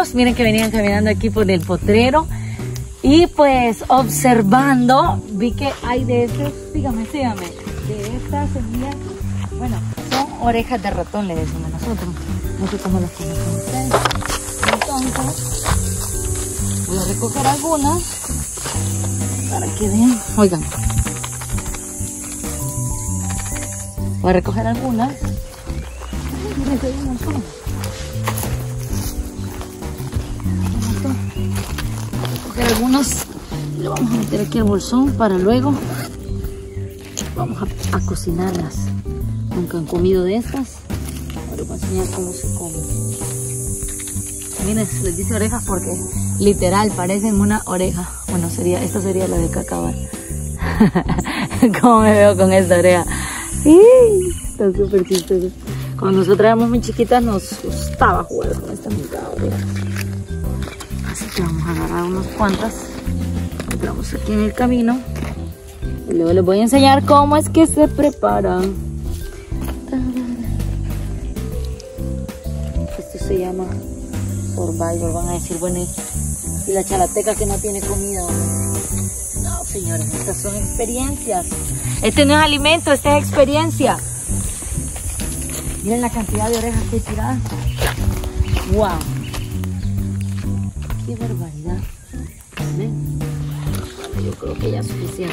amigos, miren que venían caminando aquí por el potrero y pues observando, vi que hay de estos, síganme, de estas semillas, bueno, son orejas de ratón, le decimos nosotros, no sé cómo las conocen ustedes. Entonces, voy a recoger algunas para que vean, oigan, voy a recoger algunas. Miren, hay un montón. Algunos lo vamos a meter aquí al bolsón para luego vamos a cocinarlas. Nunca han comido de estas, ahora voy a enseñar cómo se come. Miren, les dice orejas porque literal parecen una oreja. Bueno, esta sería la de cacahuate. ¿Cómo me veo con esta oreja? Está súper chistoso. Cuando nosotros éramos muy chiquitas nos gustaba jugar con esta mitad oreja. Así que vamos a agarrar unas cuantas, entramos aquí en el camino y luego les voy a enseñar cómo es que se preparan. Esto se llama survival, van a decir, bueno, y la chalateca que no tiene comida. No, señores, estas son experiencias. Este no es alimento, esta es experiencia. Miren la cantidad de orejas que he tirado. Wow. Qué barbaridad. ¿Ven? Bueno, yo creo que ya es suficiente.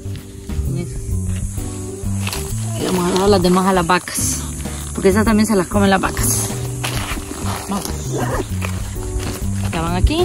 Y vamos a dar las demás a las vacas, porque esas también se las comen las vacas. Vamos. Ya van aquí.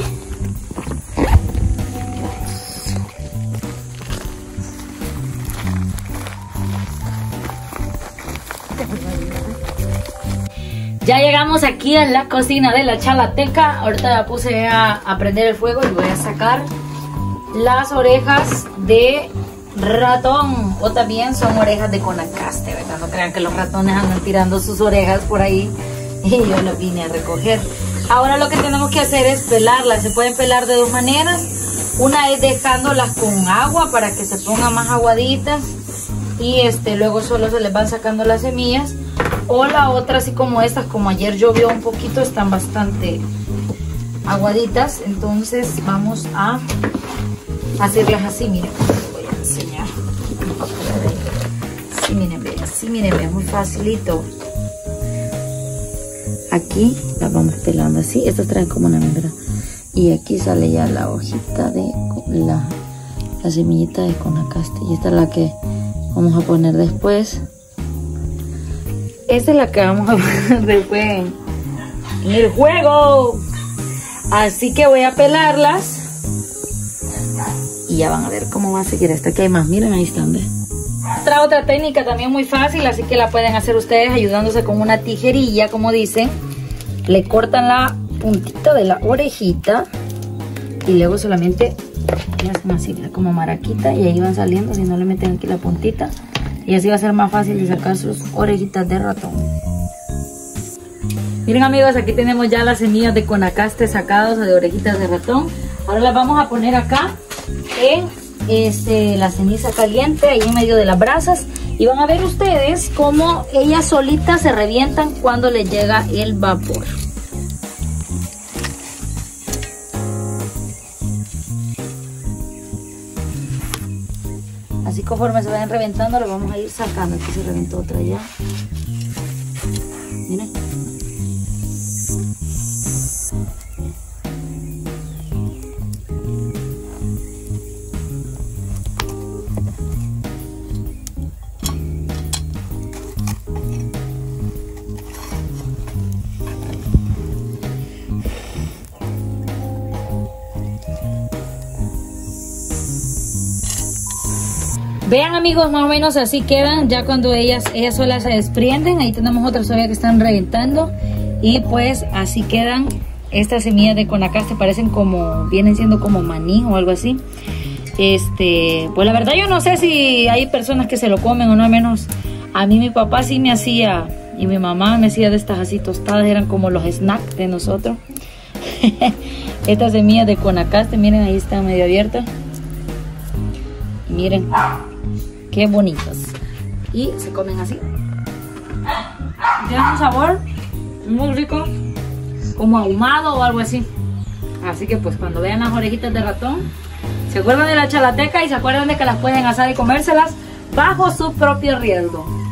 Ya llegamos aquí a la cocina de la chalateca. Ahorita ya puse a prender el fuego y voy a sacar las orejas de ratón. O también son orejas de conacaste, ¿verdad? No crean que los ratones andan tirando sus orejas por ahí y yo las vine a recoger. Ahora lo que tenemos que hacer es pelarlas. Se pueden pelar de dos maneras. Una es dejándolas con agua para que se pongan más aguaditas y luego solo se les van sacando las semillas. O la otra, así como estas, como ayer llovió un poquito, están bastante aguaditas. Entonces vamos a hacerlas así, miren, les voy a enseñar. Así, miren, vean, así, miren, vean, muy facilito. Aquí las vamos pelando así, estas traen como una membra. Y aquí sale ya la hojita de la semillita de conacaste. Y esta es la que vamos a poner después. Esta es la que vamos a poner después en el juego. Así que voy a pelarlas. Y ya van a ver cómo va a seguir esto. Aquí hay más, miren, ahí están, ¿ves? Otra técnica también muy fácil, así que la pueden hacer ustedes ayudándose con una tijerilla, como dicen. Le cortan la puntita de la orejita. Y luego solamente le hacen así, como maraquita. Y ahí van saliendo, si no le meten aquí la puntita. Y así va a ser más fácil de sacar sus orejitas de ratón. Miren, amigos, aquí tenemos ya las semillas de conacaste sacadas de orejitas de ratón. Ahora las vamos a poner acá en la ceniza caliente, ahí en medio de las brasas. Y van a ver ustedes cómo ellas solitas se revientan cuando les llega el vapor. Así conforme se vayan reventando, lo vamos a ir sacando. Aquí se reventó otra ya. Miren. Vean, amigos, más o menos así quedan ya cuando ellas solas se desprenden. Ahí tenemos otras todavía que están reventando. Y pues así quedan estas semillas de conacaste. Parecen como, vienen siendo como maní o algo así. Pues la verdad yo no sé si hay personas que se lo comen o no, al menos a mí mi papá sí me hacía y mi mamá me hacía de estas así tostadas, eran como los snacks de nosotros. Estas semillas de conacaste, miren, ahí están medio abiertas. Miren. Qué bonitas. Y se comen así. Tienen un sabor muy rico, como ahumado o algo así. Así que pues cuando vean las orejitas de ratón, se acuerdan de la chalateca y se acuerdan de que las pueden asar y comérselas bajo su propio riesgo.